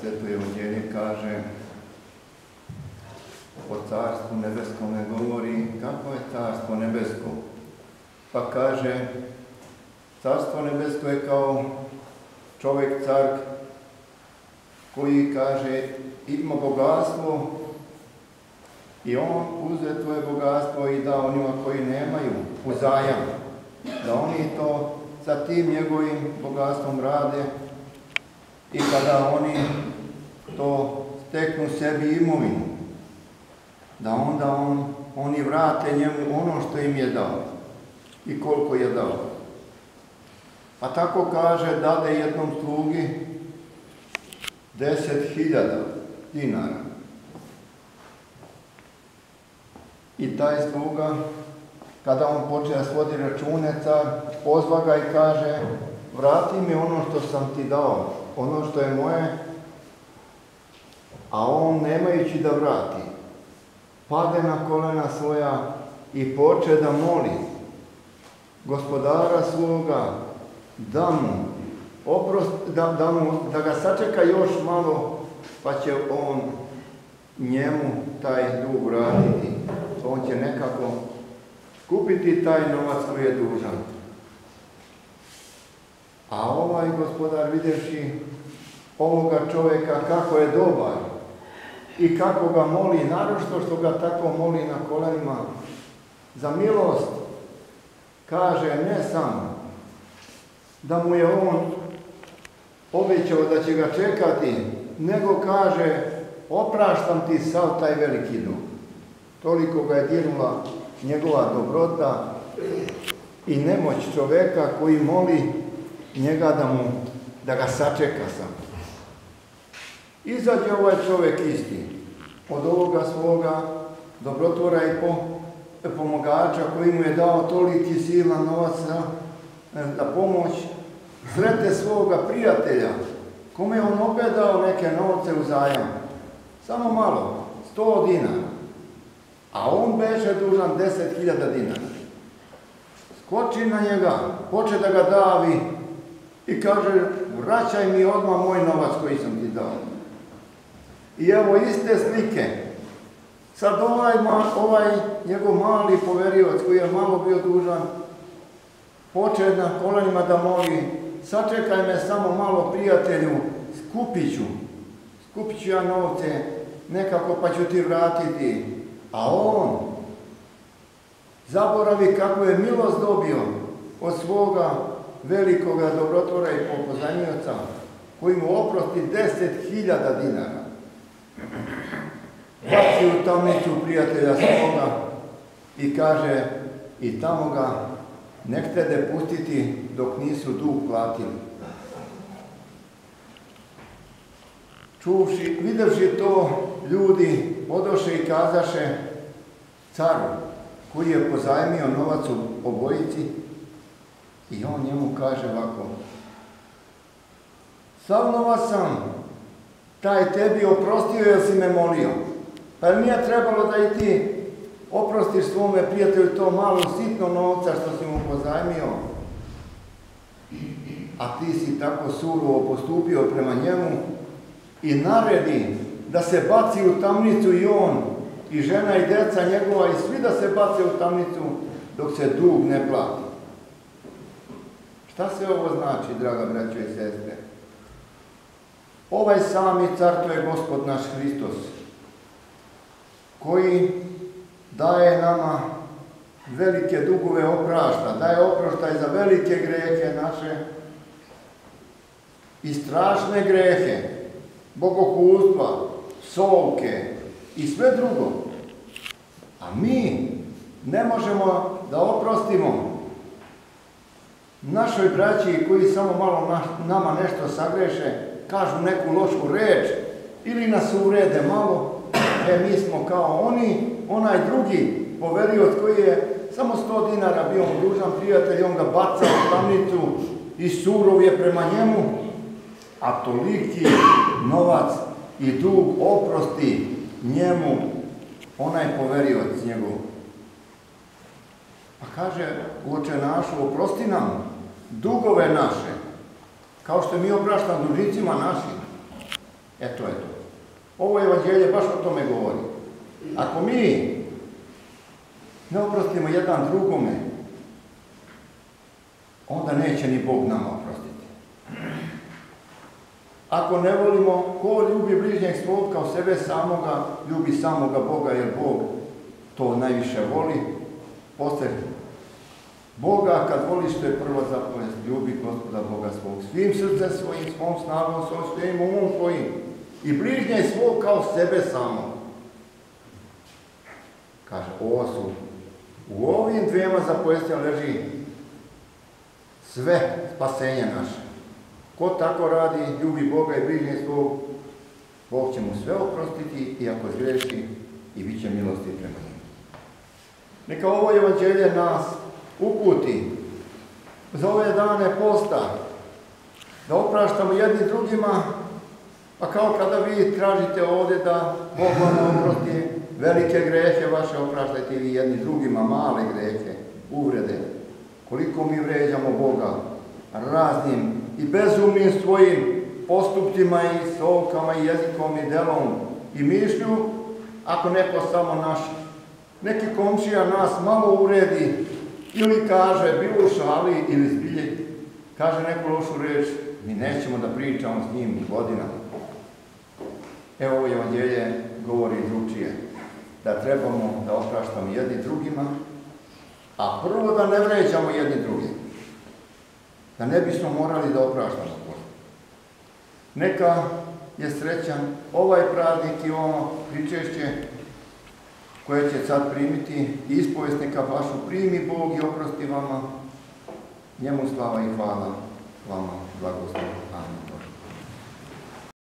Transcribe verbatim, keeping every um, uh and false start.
Sveto Evanđelje kaže o carstvu nebeskom, ne govori kako je carstvo nebesko. Pa kaže, carstvo nebesko je kao čovjek, car, koji kaže ima bogatstvo i on uze tvoje bogatstvo i da onima koji nemaju u zajam, da oni to sa tim njegovim bogatstvom rade i kada oni to steknu sebi imovinu, da onda on, oni vrate njemu ono što im je dao i koliko je dao. Pa tako kaže, dade jednom slugi deset hiljada dinara. I taj sluga, kada on počne da svodi račune, car pozva ga i kaže, vrati mi ono što sam ti dao, ono što je moje, a on, nemajući da vrati, pade na kolena svoja i poče da moli gospodara svoga da mu oprost, da, da, mu, da ga sačeka još malo, pa će on njemu taj dug vratiti. On će nekako kupiti taj novac koji je dužan. A ovaj gospodar, vidjevši ovoga čovjeka kako je dobar i kako ga moli, naročito što ga tako moli na kolenima za milost, kaže ne samo da mu je on obećao da će ga čekati, nego kaže opraštam ti sav taj veliki dug. Toliko ga je dirnula njegova dobrota i nemoć čovjeka koji moli njega da, mu, da ga sačeka sam. Izađe ovaj čovjek isti od ovoga svoga dobrotvora i po, pomogača koji mu je dao toliki silan novac za, za pomoć, srete svoga prijatelja kome je on opet dao neke novce u zajam. Samo malo, sto dinara. A on beše dužan deset hiljada dinara. Skoči na njega, poče da ga davi i kaže, vraćaj mi odmah moj novac koji sam ti dao. I evo iste slike. Sad ovaj, ovaj njegov mali poverioc koji je malo bio dužan, poče na kolenima da moli, sačekaj me samo malo prijatelju, skupit ću, skupit ću ja novce, nekako pa ću ti vratiti. A on zaboravi kako je milost dobio od svoga velikoga dobrotvora i pozajmioca, koji mu oprosti deset hiljada dinara. Baci u tamnicu prijatelja svoga i kaže, i tamo ga nek htede pustiti dok nisu dug platili. Čuvši, videvši to, ljudi odoše i kazaše caru, koji je pozajmio novac u obojici, i on njemu kaže ovako, sav novac sam taj tebi oprostio jer si me molio, pa nije trebalo da i ti oprostiš svome prijatelju to malo sitno novca što si mu pozajmio, a ti si tako surovo postupio prema njemu i naredi da se baci u tamnicu i on, i žena i djeca njegova, i svi da se bace u tamnicu dok se dug ne plati. Šta se ovo znači, draga braćo i sestre? Ovaj sami car, to je Gospod naš Hristos, koji daje nama velike dugove, oprašta, daje oproštaj za velike grehe naše i strašne grehe, bogohulstva, psovke i sve drugo. A mi ne možemo da oprostimo našoj braći koji samo malo na, nama nešto sagreše, kažu neku lošu reč ili nas uvrede malo, e mi smo kao oni, onaj drugi poverioc koji je samo sto dinara bio mu dužan prijatelj, on ga baca u tamnicu i surov je prema njemu, a toliki novac i dug oprosti njemu onaj poverioc njegov. Pa kaže, Oče našu, oprosti nam dugove naše, kao što mi opraštamo dužnicima našim. Eto je to. Ovo evanđelje baš o tome govori. Ako mi ne oprostimo jedan drugome, onda neće ni Bog nama oprostiti. Ako ne volimo, ko ljubi bližnjeg svog kao sebe samoga, ljubi samoga Boga, jer Bog to najviše voli. Poslije Boga, kad voliš, to je prva zapovijest, ljubi Gospoda Boga svog, svim srcem svojim, svom snagom svojim, svojim umom svojim i bližnjeg svog kao sebe samog. Kaže, ovo su, u ovim dvijema zapovjestima leži sve spasenje naše. Ko tako radi, ljubi Boga i bližnjeg svog, Bog će mu sve oprostiti i ako zgreši i bit će milosti prema njemu. Neka ovo evanđelje nas uputi za ove dane posta, da opraštamo jedni drugima, pa kao kada vi tražite ovdje da Bog vam oprosti velike grehe vaše, opraštajte vi jedni drugima male grehe, uvrede. Koliko mi vređamo Boga raznim i bezumnim svojim postupcima i slovkama i jezikom i delom i mišlju, ako neko samo naš, neki komšija nas malo uvredi ili kaže, bilo u šali ili zbilje, kaže neku lošu reč, mi nećemo da pričamo s njim godinama. Evo ovo evanđelje govori drugčije, da trebamo da opraštamo jedni drugima, a prvo da ne vređamo jedni drugi. Da ne bismo morali da opraštamo. Neka je srećan ovaj praznik i ono pričešće koje će sad primiti, ispovest neka vašu primi Bog i oprosti vama. Njemu slava i hvala, vama blagoslov.